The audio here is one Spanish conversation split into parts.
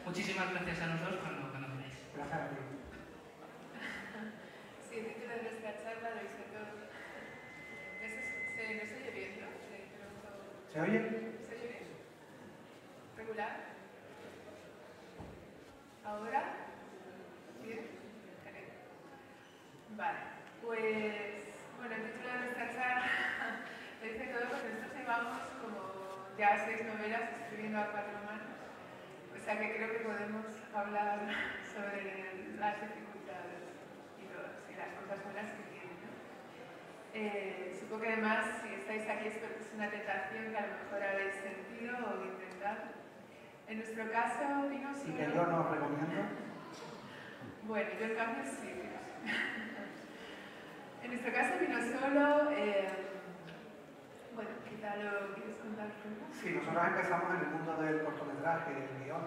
Muchísimas gracias a los dos cuando queráis. Gracias a ti. Sí, el título de nuestra charla lo hice todo. ¿No se oye bien, no? ¿Se oye? ¿Se oye bien? ¿Regular? ¿Ahora? ¿Bien? Vale, pues bueno, el título de nuestra charla lo dice todo porque nosotros llevamos como ya 6 novelas escribiendo a 4 manos, o sea que creo que podemos hablar sobre las dificultades y las cosas buenas que tienen, ¿no? Supongo que además si estáis aquí es porque es una tentación que a lo mejor habéis sentido o intentado. En nuestro caso vino solo... ¿Y que yo no recomiendo? Bueno, yo en cambio sí. En nuestro caso vino solo... bueno, quizá lo quieres contar tú. Sí, nosotros empezamos en el mundo del cortometraje, del guión.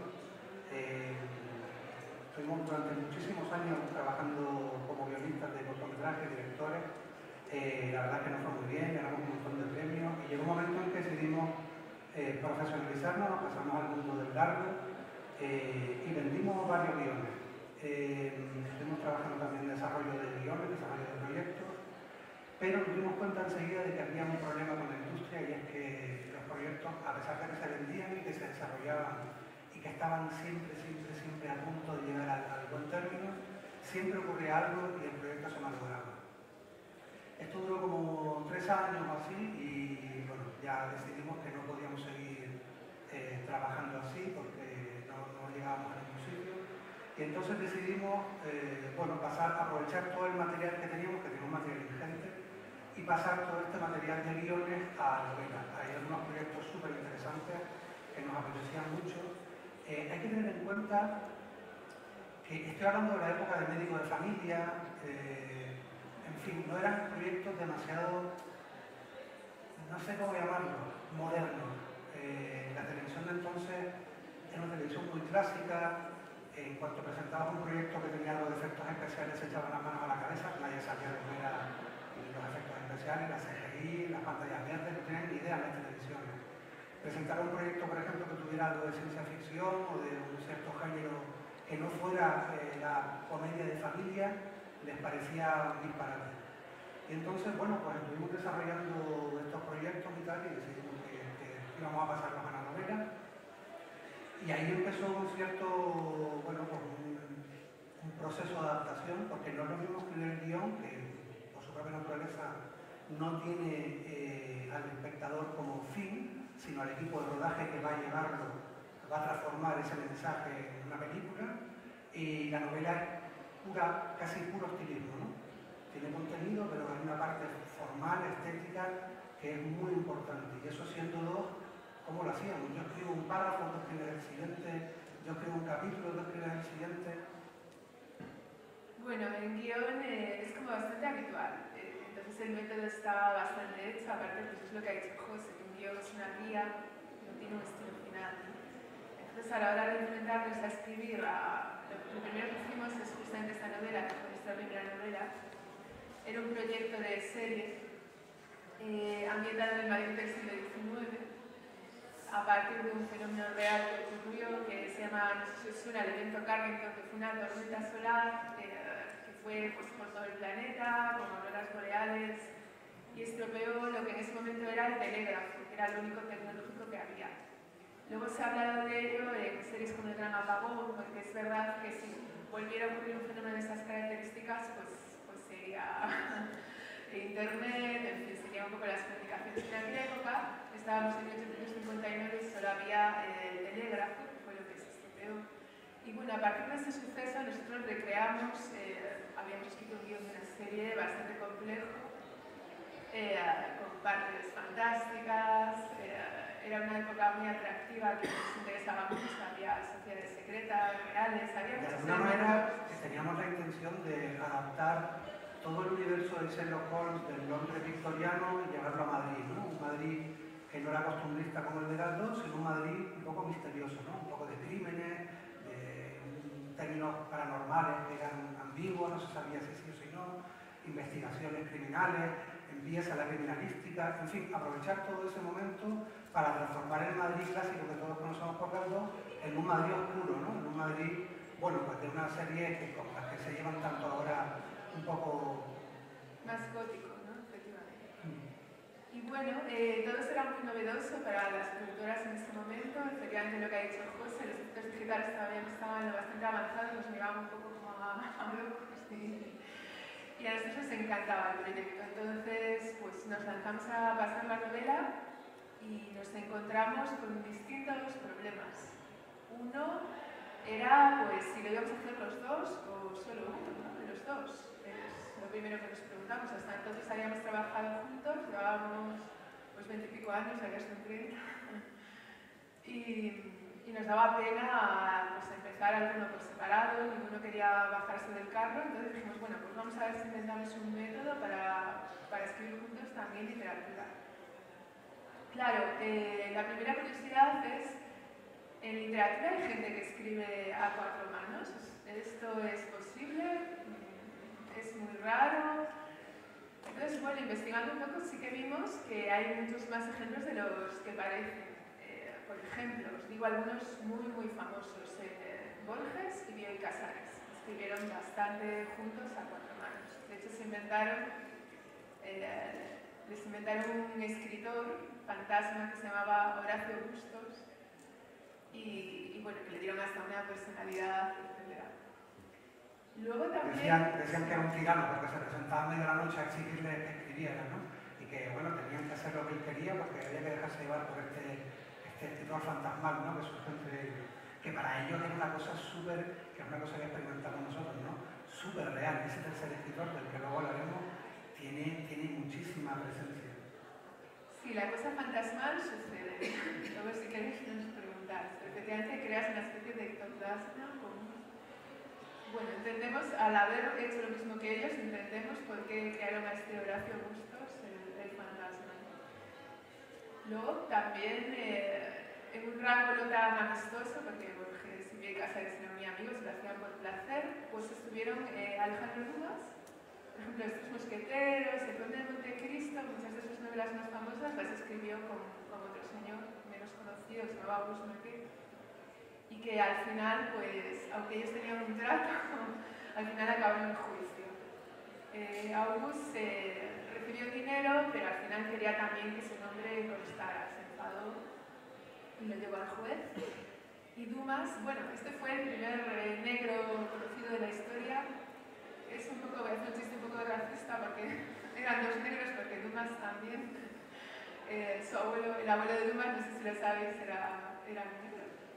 Estuvimos durante muchísimos años trabajando como guionistas de cortometrajes, directores. La verdad es que nos fue muy bien, ganamos un montón de premios y llegó un momento en que decidimos profesionalizarnos, pasamos al mundo del largo y vendimos varios guiones. Estuvimos trabajando también en desarrollo de guiones, desarrollo de proyectos, pero nos dimos cuenta enseguida de que había un problema con la industria y es que los proyectos, a pesar de que se vendían y que se desarrollaban y que estaban siempre a punto de llegar al buen término, siempre ocurría algo y el proyecto se malograba. Esto duró como 3 años o así y bueno, ya decidimos que no podíamos seguir trabajando así porque no llegábamos a ningún sitio. Y entonces decidimos aprovechar todo el material que teníamos un material ingente, y pasar todo este material de guiones a novelas. Hay algunos proyectos súper interesantes que nos apetecían mucho. Hay que tener en cuenta que estoy hablando de la época de médico de familia, en fin, no eran proyectos demasiado, no sé cómo llamarlo, modernos. La televisión de entonces era una televisión muy clásica. En cuanto presentabas un proyecto que tenía algo de efectos especiales, se echaban las manos a la cabeza, nadie sabía lo que eran los efectos especiales, la CGI, las pantallas verdes, no tenían ni idea en las televisiones. Presentar un proyecto, por ejemplo, que tuviera algo de ciencia ficción o de un cierto género que no fuera la comedia de familia, les parecía un disparate. Y entonces, bueno, pues estuvimos desarrollando estos proyectos y tal, y decidimos que íbamos a pasarlos a la novela. Y ahí empezó un proceso de adaptación, porque no es lo mismo escribir el guión, que por su propia naturaleza no tiene al espectador como fin, sino al equipo de rodaje que va a llevarlo, va a transformar ese mensaje en una película, y la novela es casi puro estilismo, ¿no? Tiene contenido, pero hay una parte formal, estética, que es muy importante, y eso siendo dos, ¿cómo lo hacíamos? Yo escribo un párrafo, tú escribes el siguiente, yo escribo un capítulo, tú escribes el siguiente. Bueno, en guión es como bastante habitual, entonces el método está bastante hecho, aparte pues es lo que ha dicho José, que un guión es una guía, no tiene un estilo final. Entonces a la hora de enfrentarnos a escribir, lo primero que hicimos es justamente esta novela, que fue nuestra primera novela, era un proyecto de serie ambientado en el Madrid del siglo XIX, a partir de un fenómeno real que ocurrió, que se llama, no sé si os suena, el evento Carrington, que fue una tormenta solar que fue pues, por todo el planeta, con auroras boreales, y estropeó lo que en ese momento era el telégrafo, que era lo único tecnológico que había. Luego se ha hablado de ello en series como El Gran Apagón, porque es verdad que si volviera a ocurrir un fenómeno de estas características, pues sería Internet, en fin, sería un poco las comunicaciones. En aquella época estábamos en 1859 y solo había el telégrafo, que fue lo que se estropeó. Y bueno, a partir de este suceso nosotros recreamos, habíamos escrito un guión de una serie bastante complejo, con partes fantásticas, era una época muy atractiva que nos interesaba mucho, había sociedades secretas, reales, había De muchos alguna manera elementos. teníamos la intención de adaptar todo el universo de Sherlock Holmes del Londres victoriano y llevarlo a Madrid, ¿no? Un Madrid que no era costumbrista como el de las dos, sino un Madrid un poco misterioso, ¿no? Un poco de crímenes, de términos paranormales que eran ambiguos, no se sabía si sí o si no, investigaciones criminales, empieza la criminalística, en fin, aprovechar todo ese momento para transformar el Madrid clásico que todos conocemos por Galdós en un Madrid oscuro, ¿no? En un Madrid, bueno, pues de una serie que con las que se llevan tanto ahora un poco... Más gótico, ¿no? Efectivamente. Y bueno, todo eso era muy novedoso para las productoras en este momento. Efectivamente lo que ha dicho José, los efectos digitales todavía no estaban bastante avanzados, nos miraban un poco como a locos. Y a nosotros nos encantaba el proyecto. Entonces, pues nos lanzamos a pasar la novela y nos encontramos con distintos problemas. Uno era, pues, si lo íbamos a hacer los dos o solo uno, ¿no? De los dos. Es lo primero que nos preguntamos. Hasta entonces habíamos trabajado juntos, llevábamos pues 20 y pico años, ya son 30. Y nos daba pena pues, empezar alguno por separado, ninguno quería bajarse del carro, entonces dijimos, bueno, pues vamos a ver si inventamos un método para escribir juntos también literatura. Claro, la primera curiosidad es, en literatura hay gente que escribe a cuatro manos, esto es posible, es muy raro. Entonces, bueno, investigando un poco sí que vimos que hay muchos más ejemplos de los que parecen. Por ejemplo, os digo algunos muy famosos, Borges y Bioy Casares. Escribieron bastante juntos a cuatro manos. De hecho, les inventaron un escritor fantasma que se llamaba Horacio Bustos y bueno, que le dieron hasta una personalidad, etc. Luego también... Decían que era un tirano porque se presentaba a media de la noche a exigirle que escribiera, ¿no? Y que, bueno, tenían que hacer lo que él quería porque había que dejarse llevar por este escritor fantasmal, ¿no? Que surge entre ellos. Que para ellos es una cosa súper, que es una cosa que experimentamos nosotros, ¿no? Súper real. Ese tercer escritor, del que luego hablaremos, tiene muchísima presencia. Sí, la cosa fantasmal sucede. Luego, si queréis, nos preguntáis. Efectivamente, creas una especie de ectoplasma. Bueno, entendemos, al haber hecho lo mismo que ellos, entendemos por qué crearon a este Horacio Bustos, el fantasma. Luego, también, en un rango no tan amistoso, porque Borges y Bioy Casares eran muy amigos, lo hacían por placer, pues estuvieron Alejandro Dumas, por ejemplo, Estos Mosqueteros, El Conde de Montecristo, muchas de sus novelas más famosas las escribió con otro señor menos conocido, que se llamaba Auguste Maquet, y que al final, pues, aunque ellos tenían un trato, al final acabaron en juicio. Auguste recibió dinero, pero al final quería también que su nombre constara, se enfadó y lo llevó al juez. Y Dumas, bueno, este fue el primer negro conocido de la historia. Es un poco, voy a hacer un chiste un poco racista porque eran dos negros, porque Dumas también, su abuelo, el abuelo de Dumas, no sé si lo sabéis, era negro.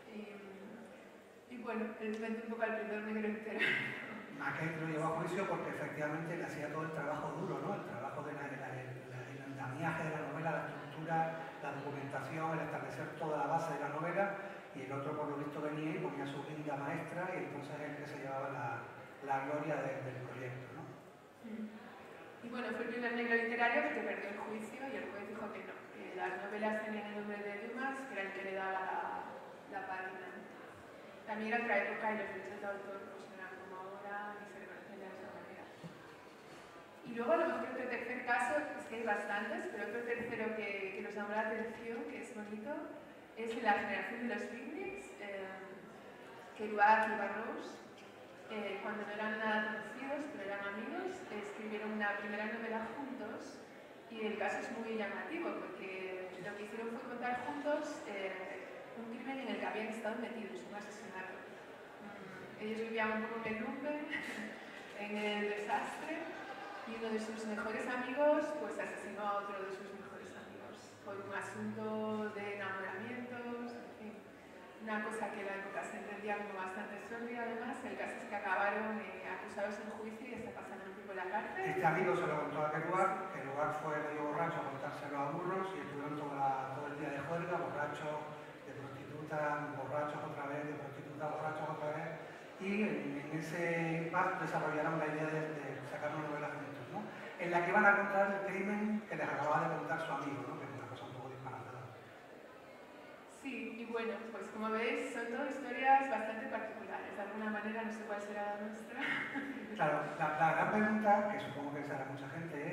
Y bueno, él inventó un poco al primer negro entero. Maquet lo llevó a juicio porque efectivamente le hacía todo el trabajo duro, ¿no? El trabajo del andamiaje de la novela, la estructura, la documentación, el establecer toda la base de la novela, y el otro por lo visto venía y ponía su guinda maestra y entonces es el que se llevaba la gloria del proyecto, ¿no? Y bueno, fue el primer negro literario que perdió el juicio y el juez dijo que no, que las novelas tenían el nombre de Dumas, que era el que le daba la página. También era otra época y los derechos de autor pues no eran como ahora, ni se reconocen de esa manera. Y luego a lo mejor otro tercer caso, es que hay bastantes, pero otro tercero que nos llamó la atención, que es bonito, es la generación de los beatniks, Kerouac y Burroughs, cuando no eran nada conocidos, pero eran amigos, escribieron una primera novela juntos y el caso es muy llamativo porque lo que hicieron fue contar juntos un crimen en el que habían estado metidos, un asesinato. Ellos vivían un poco en el lumpen, en el desastre, y uno de sus mejores amigos pues asesinó a otro de sus mejores amigos por un asunto de enamoramientos, en fin, una cosa que en la época se entendía como bastante sórdida. Además, el caso es que acabaron acusados en juicio y hasta pasaron un tiempo en la cárcel. Este amigo se lo contó a Kerouac fue medio borracho a contárselo a Burroughs y estuvieron todo el día de juerga, borrachos, de prostitutas, borrachos otra vez, de prostitutas, borrachos otra vez, y en ese pacto desarrollaron la idea de sacar una novela juntos, ¿no? En la que iban a contar el crimen que les acababa de contar su amigo, ¿no? Que es una cosa un poco disparatada. Sí, y bueno, pues como veis, son todas historias bastante particulares. De alguna manera, no sé cuál será la nuestra. Claro, la gran pregunta, que supongo que será mucha gente, es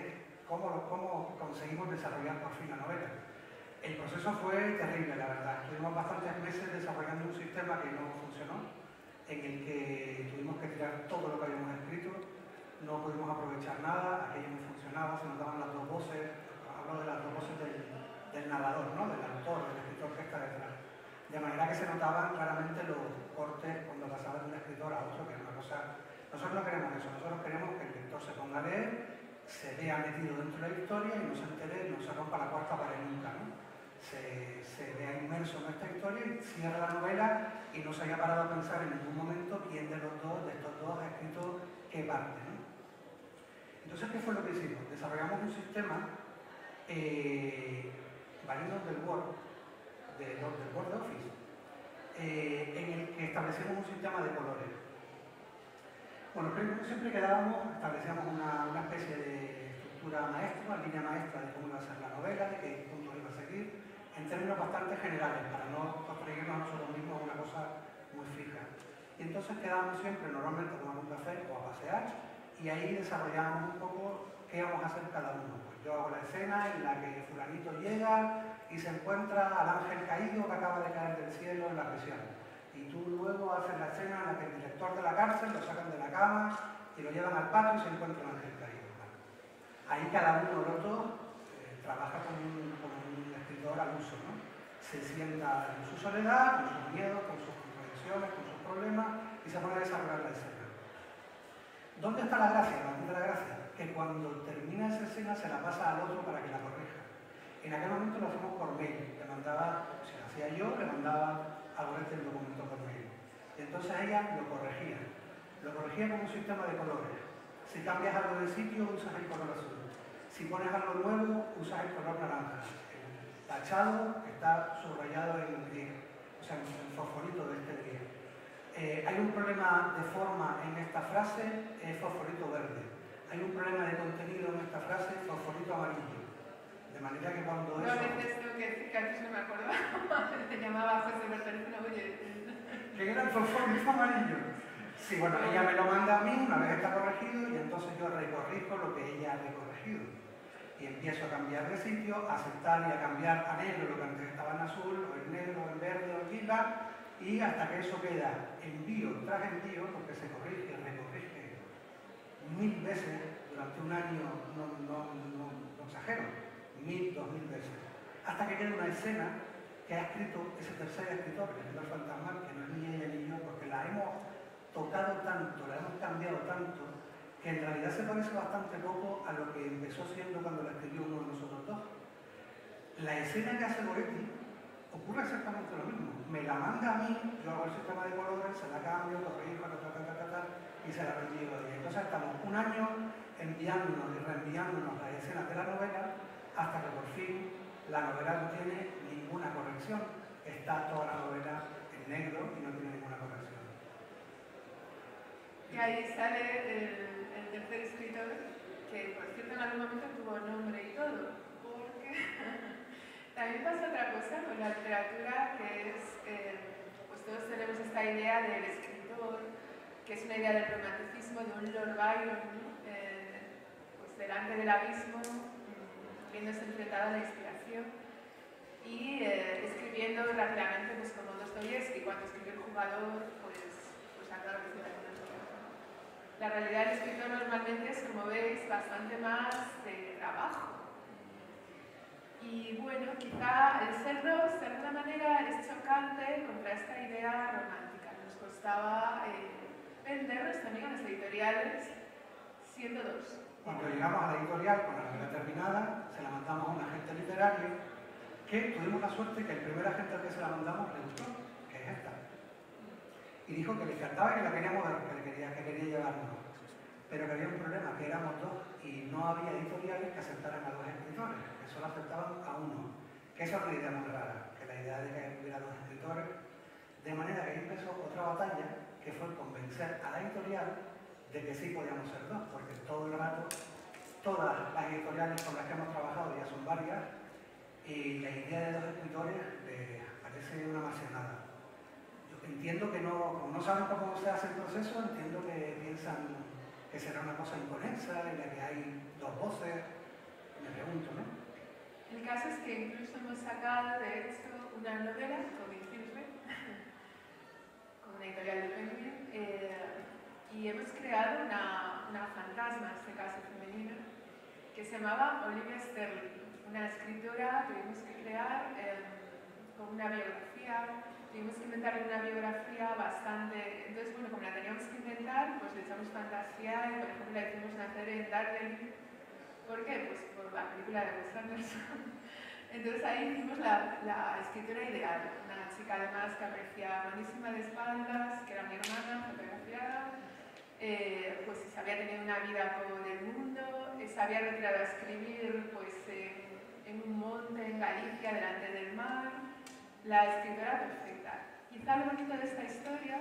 cómo conseguimos desarrollar por fin la novela. El proceso fue terrible, la verdad. Estuvimos bastantes meses desarrollando un sistema que no funcionó, en el que tuvimos que tirar todo lo que habíamos escrito, no pudimos aprovechar nada, aquello no funcionaba, se notaban las dos voces, hablo de las dos voces del narrador, ¿no? Del autor, del escritor que está detrás. De manera que se notaban claramente los cortes cuando pasaba de un escritor a otro, que es una cosa... Nosotros no queremos eso, nosotros queremos que el lector se ponga a leer, se vea metido dentro de la historia y no se entere, no se rompa la cuarta pared nunca, ¿no? Se vea inmerso en esta historia y cierra la novela y no se haya parado a pensar en ningún momento quién de estos dos ha escrito qué parte, ¿no? Entonces, ¿qué fue lo que hicimos? Desarrollamos un sistema valiendo del Word Office, en el que establecimos un sistema de colores. Bueno, siempre establecíamos una especie de estructura maestra, línea maestra de cómo iba a ser la novela, de qué puntos iba a seguir, en términos bastante generales, para no construirnos a nosotros mismos una cosa muy fija. Y entonces quedábamos siempre, normalmente, a tomar un café o a pasear, y ahí desarrollábamos un poco qué íbamos a hacer cada uno. Pues yo hago la escena en la que fulanito llega y se encuentra al ángel caído que acaba de caer del cielo en la prisión. Y tú luego haces la escena en la que el director de la cárcel lo sacan de la cama y lo llevan al patio y se encuentra el ángel caído. Bueno, ahí cada uno de los dos trabaja como un escritor al uso, ¿no? Se sienta en su soledad, con sus miedos, con sus contradicciones, con sus problemas y se pone a desarrollar la escena. ¿Dónde está la gracia? ¿Dónde está la gracia? Que cuando termina esa escena se la pasa al otro para que la corrija. En aquel momento lo hacemos por mail. Le mandaba, si lo hacía yo, le mandaba a Gorethe el documento por mail. Y entonces ella lo corregía. Lo corregía con un sistema de colores. Si cambias algo de sitio, usas el color azul. Si pones algo nuevo, usas el color naranja. El tachado está subrayado en gris, o sea, en el fosforito de este gris. Hay un problema de forma en esta frase, es fosforito verde. Hay un problema de contenido en esta frase, fosforito amarillo. De manera que cuando no, eso... a veces tengo que decir que antes no me acordaba. Te llamaba José por teléfono, oye... ¿Qué era el fosforito amarillo? Sí, bueno, ella me lo manda a mí una vez está corregido y entonces yo recorrijo lo que ella ha recorregido. Y empiezo a cambiar de sitio, a aceptar y a cambiar a negro lo que antes estaba en azul, o en negro, o en verde, o en lila, y hasta que eso queda envío tras envío, porque se corrige, recorrige 1000 veces durante un año, no exagero, 1000, 2000 veces, hasta que queda una escena que ha escrito ese tercer escritor, que es el fantasmal, que no es ni ella ni yo, porque la hemos tocado tanto, la hemos cambiado tanto, que en realidad se parece bastante poco a lo que empezó siendo cuando la escribió uno de nosotros dos. La escena que hace Gorethe ocurre exactamente lo mismo. Me la manda a mí, yo hago el sistema de colores, se la cambio, corrijo, y se la reenvío a ella. Entonces estamos un año enviándonos y reenviándonos las escenas de la novela hasta que por fin la novela no tiene ninguna corrección. Está toda la novela en negro y no tiene ninguna corrección. Y ahí sale el tercer escritor, que por cierto en algún momento tuvo nombre y todo, porque también pasa otra cosa con la literatura, que es, pues todos tenemos esta idea del escritor, que es una idea del romanticismo, de un Lord Byron, ¿no? Pues delante del abismo, viéndose enfrentado a la inspiración y escribiendo rápidamente, pues como Dostoyevsky, cuando escribió El jugador, pues acaba de decir algunas cosas. La realidad del escritor normalmente es, como veis, bastante más de trabajo. Y bueno, quizá el ser dos, de alguna manera, es chocante contra esta idea romántica. Nos costaba vendernos también a las editoriales siendo dos. Cuando llegamos a la editorial con la novela terminada, se la mandamos a un agente literario que tuvimos la suerte que el primer agente al que se la mandamos le gustó, que es esta. Y dijo que le encantaba y que la queríamos ver, que quería llevarnos. Pero que había un problema, que éramos dos y no había editoriales que aceptaran a dos escritores, que solo aceptaban a uno. Que esa es una idea muy rara, que la idea de que hubiera dos escritores. De manera que ahí empezó otra batalla, que fue convencer a la editorial de que sí podíamos ser dos, porque todo el rato, todas las editoriales con las que hemos trabajado ya son varias, y la idea de dos escritores les parece una marcianada. Yo entiendo que como no saben cómo se hace el proceso, entiendo que piensan que será una cosa inconexa en la que hay dos voces, Me pregunto, ¿no? El caso es que incluso hemos sacado de esto una novela con Infiltre, con una editorial de Penguin, y hemos creado una fantasma, en este caso femenina, que se llamaba Olivia Sterling, una escritora que tuvimos que crear con una biografía. Tuvimos que inventar una biografía bastante... Entonces, bueno, como la teníamos que inventar, pues le echamos fantasía y, por ejemplo, la hicimos nacer en Daredevil. ¿Por qué? Pues por la película de Wes Anderson. Entonces ahí hicimos la escritora ideal. Una chica, además, que apreciaba buenísima de espaldas, que era mi hermana, fotografiada, pues se había tenido una vida por el mundo, se había retirado a escribir pues, en un monte en Galicia, delante del mar. La escritora perfecta. Quizá lo bonito de esta historia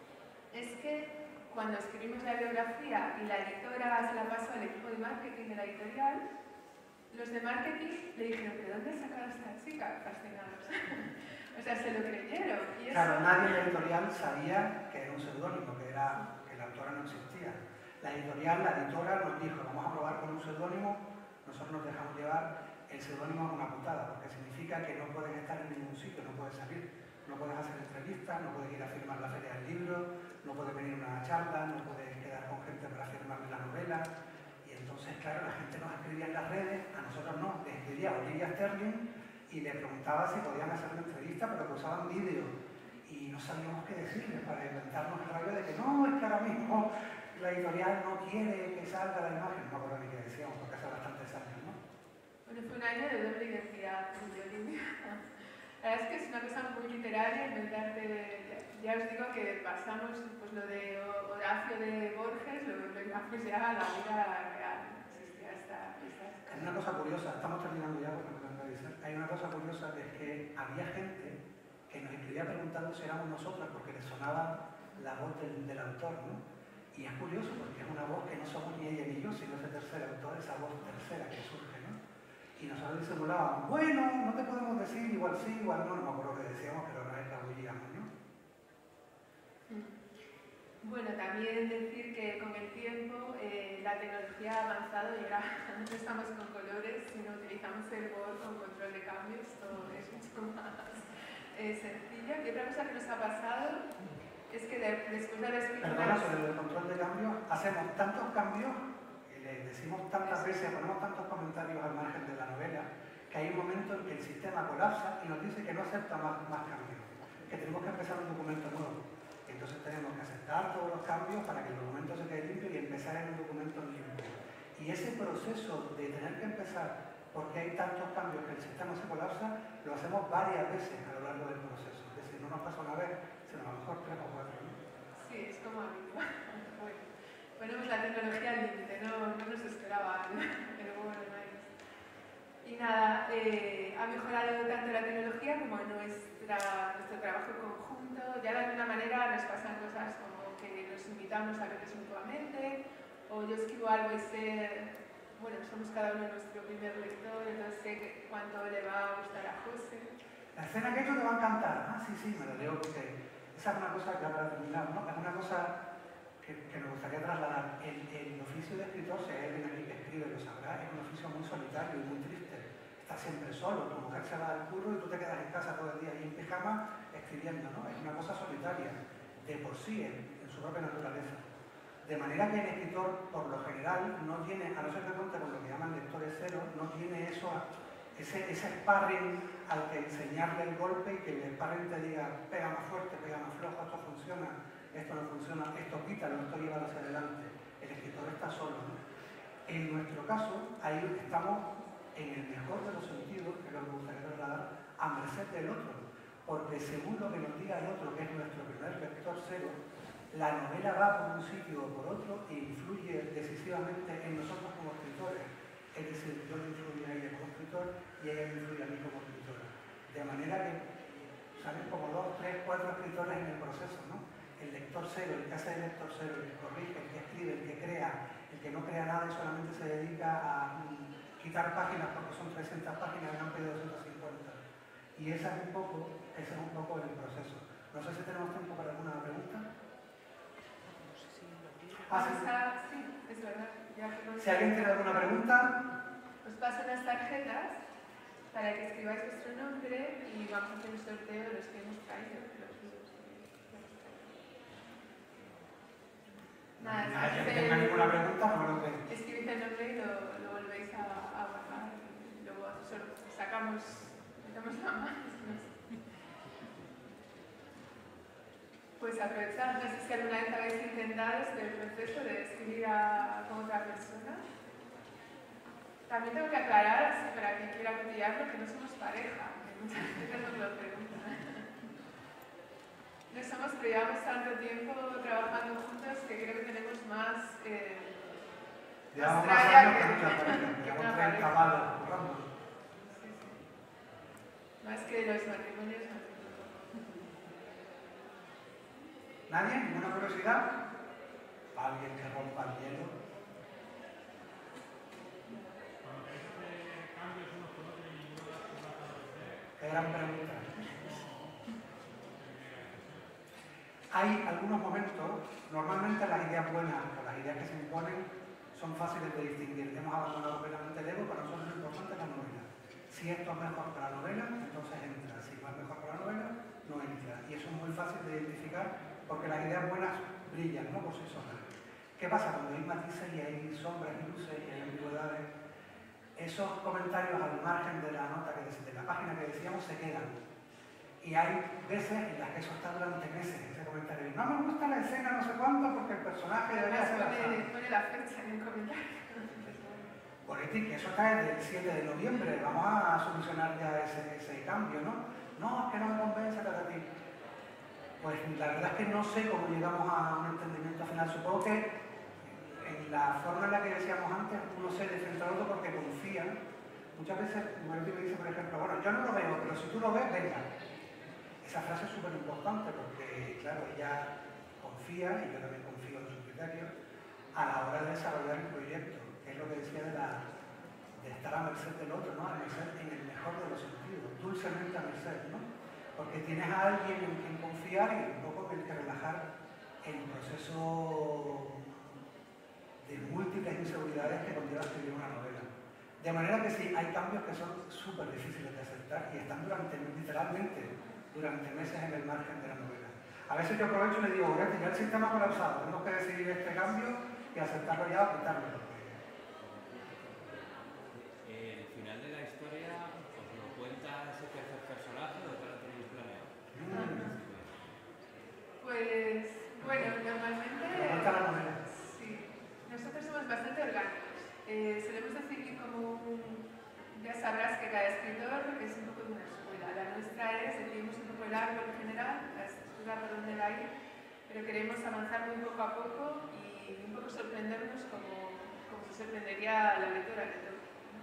es que cuando escribimos la biografía y la editora se la pasó al equipo de marketing de la editorial, los de marketing le dijeron, ¿de dónde has sacado a esta chica? Fascinados. O sea, se lo creyeron. Y claro, eso... nadie en la editorial sabía que era un seudónimo, que la autora no existía. La editora nos dijo, vamos a probar con un seudónimo, nosotros nos dejamos llevar. El seudónimo es una putada, porque significa que no puedes estar en ningún sitio, no puedes salir, no puedes hacer entrevistas, no puedes ir a firmar la feria del libro, no puedes venir a una charla, no puedes quedar con gente para firmarle la novela. Y entonces, claro, la gente nos escribía en las redes, a nosotros no, le escribía a Olivia Sterling y le preguntaba si podían hacer una entrevista, pero que usaban vídeo. Y no sabíamos qué decirles para inventarnos el rollo de que no, es que ahora mismo la editorial no quiere que salga la imagen. No me acuerdo ni qué decíamos, porque hace bastantes años, ¿no? Bueno, fue un año de doble identidad de Olivia. La verdad es que es una cosa muy literaria inventarte. Ya os digo que pasamos pues, lo de Horacio de Borges, lo llevamos ya a la vida real. Existía esta. Hay una cosa curiosa, estamos terminando ya porque me tengo que avisar. Hay una cosa curiosa que es que había gente que nos escribía preguntando si éramos nosotros porque les sonaba la voz del autor, ¿no? Y es curioso porque es una voz que no somos ni ella ni yo, sino ese tercer autor, esa voz tercera que surge, ¿no? Y nosotros disimulábamos, bueno, no te podemos decir, igual sí, igual no, no me acuerdo qué decíamos, pero no es la huíamos, ¿no? Bueno, también decir que con el tiempo la tecnología ha avanzado y ahora no estamos con colores, sino utilizamos el Word con control de cambios, todo es mucho más sencillo. Y otra cosa que nos ha pasado es que después de haber escrito... Perdona, sobre el control de cambios, hacemos tantos cambios, le decimos tantas veces, ponemos tantos comentarios al margen de la novela, que hay un momento en que el sistema colapsa y nos dice que no acepta más cambios, que tenemos que empezar un documento nuevo. Entonces tenemos que aceptar todos los cambios para que el documento se quede limpio y empezar en un documento limpio. Y ese proceso de tener que empezar porque hay tantos cambios que el sistema se colapsa, lo hacemos varias veces a lo largo del proceso. Es decir, no nos pasa una vez, sino a lo mejor 3 o 4. ¿No? Sí, es como a mí. Bueno, ponemos la tecnología al límite, no nos esperaba, pero bueno, no hay. Y nada, ha mejorado tanto la tecnología como nuestro trabajo conjunto. Ya de alguna manera nos pasan cosas como que nos invitamos a veces mutuamente, o yo escribo algo y sé, bueno, somos cada uno nuestro primer lector, entonces sé cuánto le va a gustar a José. La escena que he hecho te va a encantar. Ah, sí, me lo leo porque esa es una cosa que para terminar, ¿no? Es una cosa que me gustaría trasladar. El oficio de escritor, si hay alguien aquí que escribe, lo sabrá, es un oficio muy solitario y muy triste. Estás siempre solo, tu mujer se va al curro y tú te quedas en casa todo el día ahí en pijama escribiendo, ¿no? Es una cosa solitaria, de por sí, en su propia naturaleza. De manera que el escritor, por lo general, no tiene, a no ser que cuente con lo que llaman lectores cero, no tiene ese sparring al que enseñarle el golpe y que el sparring te diga, pega más fuerte, pega más flojo, esto funciona, esto no funciona, esto quítalo, esto llévalo hacia adelante. El escritor está solo, ¿no? En nuestro caso, ahí estamos en el mejor de los sentidos, que es lo que me gustaría trasladar, a merced del otro. Porque según lo que nos diga el otro, que es nuestro primer lector cero, la novela va por un sitio o por otro e influye decisivamente en nosotros como escritores. Es decir, yo le influyo a ella como escritor y ella me influye a mí como escritora. De manera que salen como 2, 3, 4 escritores en el proceso, ¿no? El lector cero, el que hace de lector cero, el que corrige, el que escribe, el que crea, el que no crea nada y solamente se dedica a quitar páginas porque son 300 páginas y han pedido 250. Y ese es un poco el proceso. No sé si tenemos tiempo para alguna pregunta. Sí, es verdad. Si alguien tiene alguna pregunta. Pues paso unas tarjetas para que escribáis vuestro nombre y vamos a hacer un sorteo de los que hemos traído. Nada, ¿Nadie tenga ninguna pregunta? escribid el nombre y lo volvéis a guardar. Y luego sacamos la mano. Pues aprovechad, no sé si alguna vez habéis intentado este proceso de escribir con otra persona. También tengo que aclarar, así para quien quiera cotillarlo, que no somos pareja, que muchas veces nos lo preguntan. No somos, pero llevamos tanto tiempo trabajando juntos que creo que tenemos más llevamos más tralla años que muchas parejas, llevamos 30 palos currando. Sí, sí. Más que los matrimonios. ¿Nadie? ¿Ninguna curiosidad? ¿Alguien que rompa el hielo? Qué gran pregunta. Hay algunos momentos, normalmente las ideas buenas o las ideas que se imponen son fáciles de distinguir. Hemos abandonado completamente el ego, para nosotros lo importante es la novela. Si esto es mejor para la novela, entonces entra. Si no es mejor para la novela, no entra. Y eso es muy fácil de identificar porque las ideas buenas brillan, ¿no? Por sí solas. ¿Qué pasa? Cuando hay matices y hay sombras y luces y hay ambigüedades, esos comentarios al margen de la nota, de la página que decíamos, se quedan. Y hay veces en las que eso está durante meses, ese comentario. No me gusta la escena, no sé cuánto, porque el personaje debería ser así. Pone la fecha en el comentario. Por este, que eso está desde el 7 de noviembre, vamos a solucionar ya ese cambio, ¿no? No, es que no me convence para ti. Pues la verdad es que no sé cómo llegamos a un entendimiento final. Supongo que en la forma en la que decíamos antes, uno se defiende al otro porque confía. Muchas veces, Martí me dice, por ejemplo, bueno, yo no lo veo, pero si tú lo ves, venga. Esa frase es súper importante porque, claro, ella confía, y yo también confío en su criterio, a la hora de desarrollar el proyecto, que es lo que decía de estar a merced del otro, ¿no? A merced en el mejor de los sentidos, dulcemente a merced, ¿no? Porque tienes a alguien en quien confiar y un poco tienes que relajar el proceso de múltiples inseguridades que conlleva escribir una novela. De manera que sí, hay cambios que son súper difíciles de aceptar y están literalmente durante meses en el margen de la novela. A veces yo aprovecho y le digo, Gorete, ya el sistema ha colapsado, tenemos que decidir este cambio y aceptarlo ya o quitarlo. El final de la historia, ¿os lo cuenta ese tercer personaje o ya lo tenéis planeado? Pues, bueno, normalmente... Cuenta la novela. Sí, nosotros somos bastante orgánicos. Solemos definir como ya sabrás que cada escritor es un poco de una escuela. La nuestra es, definimos un poco el árbol general, la estructura por donde va a ir, pero queremos avanzar muy poco a poco y un poco sorprendernos como se sorprendería la lectora de todo.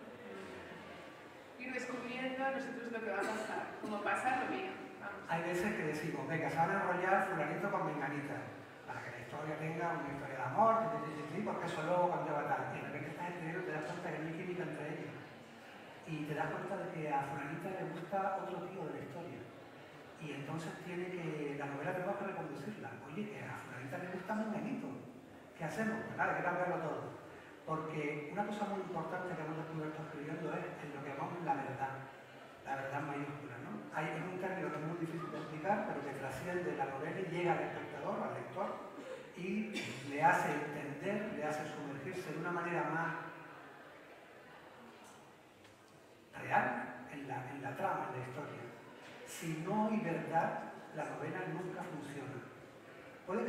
Ir descubriendo nosotros lo que va a pasar, como pasarlo bien. Vamos. Hay veces que decimos, venga, se van a enrollar fulanito con menganita, para que la historia tenga una historia de amor, porque eso luego cambiaba tal. Y de repente estás escribiendo te das cuenta que no hay química entre ellos. Y te das cuenta de que a fulanita le gusta otro tío de la historia. Y entonces la novela tenemos que reconducirla. Oye, que a fulanita le gusta menganito. ¿Qué hacemos? Pues nada, hay que cambiarlo todo. Porque una cosa muy importante que hemos descubierto escribiendo es en lo que llamamos la verdad mayúscula, ¿no? Es un término que es muy difícil de explicar, pero que trasciende la novela y llega al espectador, al lector, y le hace entender, le hace sumergirse de una manera más real en la trama, en la historia. Si no hay verdad, la novela nunca funciona. Puede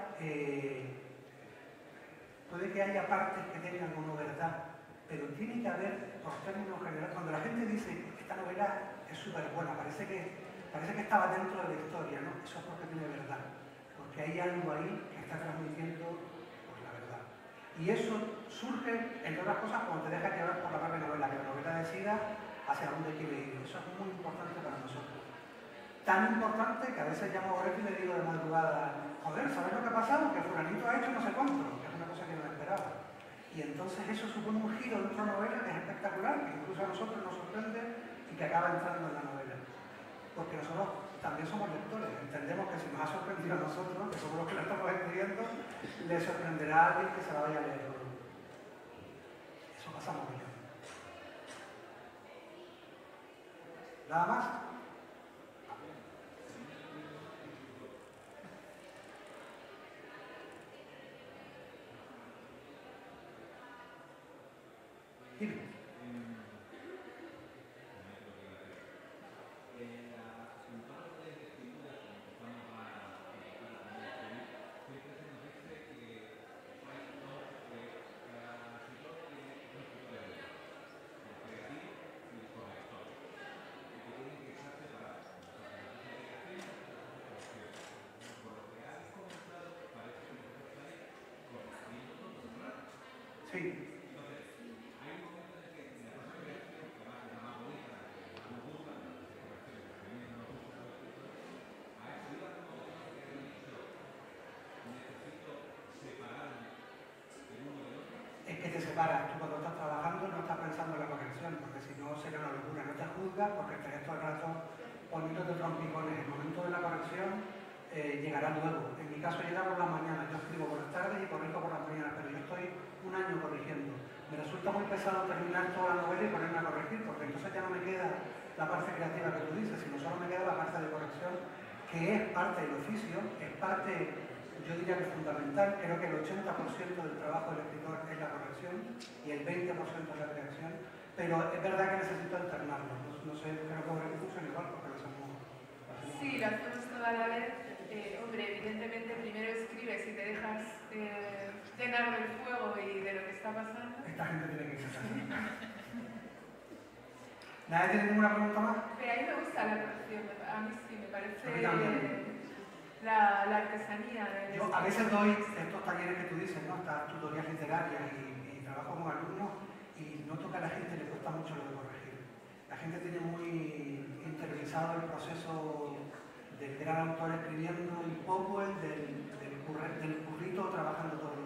que haya partes que tengan o no verdad, pero tiene que haber, por términos generales, cuando la gente dice que esta novela es súper buena, parece que estaba dentro de la historia, ¿no? Eso es porque tiene verdad, porque hay algo ahí que está transmitiendo pues, la verdad. Y eso surge, entre otras cosas, cuando te dejas llevar por la propia novela, que la novela decida hacia dónde quiere ir. Eso es muy importante para nosotros. Tan importante que a veces llamo a Gorete y le digo de madrugada, joder, ¿sabes lo que ha pasado? Que fulanito ha hecho no sé cuánto, que es una cosa que no esperaba. Y entonces eso supone un giro de otra novela que es espectacular, que incluso a nosotros nos sorprende y que acaba entrando en la novela. Porque nosotros también somos lectores, entendemos que si nos ha sorprendido a nosotros, que somos los que lo estamos escribiendo, le sorprenderá a alguien que se la vaya a leer. Eso pasa muy bien. ¿Nada más? Dime. Sí. Es que te separas. Tú cuando estás trabajando no estás pensando en la corrección, porque si no sería una locura. No te juzgas porque estarías todo el rato poniéndote trompicones. El momento de la corrección llegará luego. En mi caso llega por las mañanas. Yo escribo por las tardes y corrijo por las mañanas, pero yo estoy un año corrigiendo. Me resulta muy pesado terminar toda la novela y ponerme a corregir, porque entonces ya no me queda la parte creativa que tú dices, sino solo me queda la parte de corrección, que es parte del oficio, es parte, yo diría que fundamental. Creo que el 80% del trabajo del escritor es la corrección y el 20% es la creación, pero es verdad que necesito alternarlo. No sé, creo que funciona igual porque lo hacemos. Sí, lo hacemos toda la vez. Hombre, evidentemente primero escribes y te dejas llenar del fuego y de lo que está pasando. Esta gente tiene que irse a casa. ¿Nadie tiene ninguna pregunta más? Pero a mí me gusta la corrección, a mí sí, me parece A mí también. la artesanía. Yo a veces doy estos talleres que tú dices, ¿no? Estas tutorías literarias y trabajo con alumnos y noto que a la gente le cuesta mucho lo de corregir. La gente tiene muy interiorizado el proceso del gran autor escribiendo y poco el del currito trabajando todo el